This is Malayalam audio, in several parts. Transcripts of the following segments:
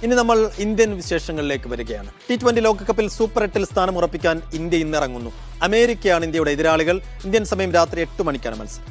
ഇനി നമ്മൾ ഇന്ത്യൻ വിശേഷങ്ങളിലേക്ക് വരികയാണ്. T20 ലോകകപ്പിൽ സൂപ്പർ 8-ൽ സ്ഥാനം ഉറപ്പിക്കാൻ ഇന്ത്യ ഇന്ന് ഇറങ്ങുന്നു. അമേരിക്കയാണ് ഇന്ത്യയുടെ എതിരാളികൾ. ഇന്ത്യൻ സമയം രാത്രി 8 മണിക്കാണ് മത്സരം.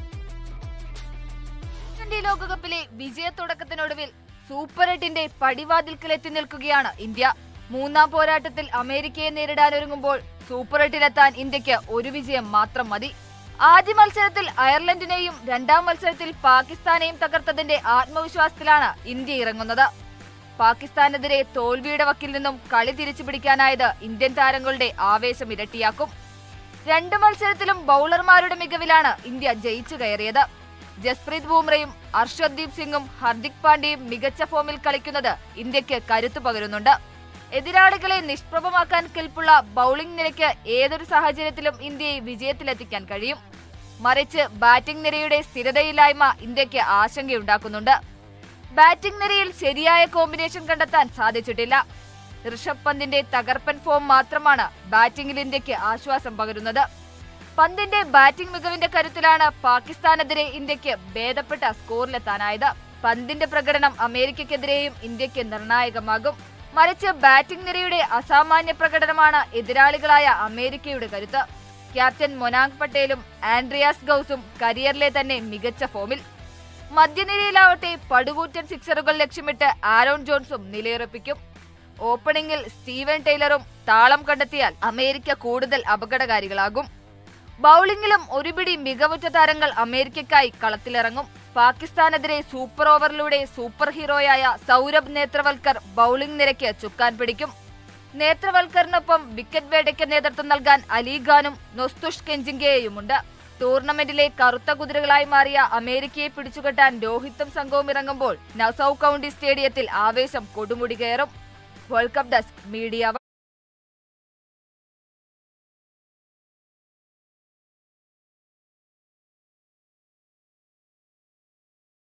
T20 ലോകകപ്പിലെ വിജയത്തുടക്കത്തിനൊടുവിൽ സൂപ്പർ 8-ന്റെ പടിവാതിൽക്കൽ എത്തി നിൽക്കുകയാണ് ഇന്ത്യ. മൂന്നാം പോരാട്ടത്തിൽ അമേരിക്കയെ നേരിടാനൊരുങ്ങുമ്പോൾ സൂപ്പർ 8-ലെത്താൻ ഇന്ത്യക്ക് ഒരു വിജയം മാത്രം മതി. ആദ്യ മത്സരത്തിൽ അയർലൻഡിനെയും രണ്ടാം മത്സരത്തിൽ പാകിസ്ഥാനെയും തകർത്തതിന്റെ ആത്മവിശ്വാസത്തിലാണ് ഇന്ത്യ ഇറങ്ങുന്നത്. പാകിസ്ഥാനെതിരെ തോൽവിയുടെ വക്കിൽ നിന്നും കളി തിരിച്ചു പിടിക്കാനായത് ഇന്ത്യൻ താരങ്ങളുടെ ആവേശം ഇരട്ടിയാക്കും. രണ്ട് മത്സരത്തിലും ബൌളർമാരുടെ മികവിലാണ് ഇന്ത്യ ജയിച്ചു കയറിയത്. ജസ്പ്രീത് ബുംറയും അർഷദ്ദീപ് സിംഗും ഹർദിക് പാണ്ഡ്യയും മികച്ച ഫോമിൽ കളിക്കുന്നത് ഇന്ത്യക്ക് കരുത്തു പകരുന്നുണ്ട്. എതിരാളികളെ നിഷ്പ്രഭമാക്കാൻ കെൽപ്പുള്ള ബൌളിംഗ് നിരയ്ക്ക് ഏതൊരു സാഹചര്യത്തിലും ഇന്ത്യയെ വിജയത്തിലെത്തിക്കാൻ കഴിയും. മറിച്ച് ബാറ്റിംഗ് നിരയുടെ സ്ഥിരതയില്ലായ്മ ഇന്ത്യക്ക് ആശങ്കയുണ്ടാക്കുന്നുണ്ട്. ബാറ്റിംഗ് നിരയിൽ ശരിയായ കോമ്പിനേഷൻ കണ്ടെത്താൻ സാധിച്ചിട്ടില്ല. ഋഷഭ് പന്തിന്റെ തകർപ്പൻ ഫോം മാത്രമാണ് ബാറ്റിംഗിൽ ഇന്ത്യക്ക് ആശ്വാസം പകരുന്നത്. പന്തിന്റെ ബാറ്റിംഗ് മികവിന്റെ കരുത്തിലാണ് പാകിസ്ഥാനെതിരെ ഇന്ത്യക്ക് ഭേദപ്പെട്ട സ്കോറിലെത്താനായത്. പന്തിന്റെ പ്രകടനം അമേരിക്കക്കെതിരെയും ഇന്ത്യക്ക് നിർണായകമാകും. മറിച്ച് ബാറ്റിംഗ് നിരയുടെ അസാമാന്യ പ്രകടനമാണ് എതിരാളികളായ അമേരിക്കയുടെ കരുത്ത്. ക്യാപ്റ്റൻ മൊനാങ്ക് പട്ടേലും ആൻഡ്രിയാസ് ഗൌസും കരിയറിലെ തന്നെ മികച്ച ഫോമിൽ. മധ്യനിരയിലാവട്ടെ പടുകൂറ്റൻ സിക്സറുകൾ ലക്ഷ്യമിട്ട് ആരോൺ ജോൺസും നിലയുറപ്പിക്കും. ഓപ്പണിംഗിൽ സ്റ്റീവൻ ടൈലറും താളം കണ്ടെത്തിയാൽ അമേരിക്ക കൂടുതൽ അപകടകാരികളാകും. ബൌളിംഗിലും ഒരുപിടി മികവുറ്റ താരങ്ങൾ അമേരിക്കയ്ക്കായി കളത്തിലിറങ്ങും. പാകിസ്ഥാനെതിരെ സൂപ്പർ ഓവറിലൂടെ സൂപ്പർ ഹീറോയായ സൗരഭ് നേത്രവൽക്കർ ബൌളിംഗ് നിരയ്ക്ക് ചുക്കാൻ പിടിക്കും. നേത്രവൽക്കറിനൊപ്പം വിക്കറ്റ് വേട്ടയ്ക്ക് നേതൃത്വം നൽകാൻ അലിഖാനും നൊസ്തുഷ് കെഞ്ചിങ്കയെയുമുണ്ട്. ടൂർണമെന്റിലെ കറുത്ത കുതിരകളായി മാറിയ അമേരിക്കയെ പിടിച്ചുകെട്ടാൻ രോഹിത്തും സംഘവും ഇറങ്ങുമ്പോൾ നസൌ കൗണ്ടി സ്റ്റേഡിയത്തിൽ ആവേശം കൊടുമുടി കയറും. World cup desk media.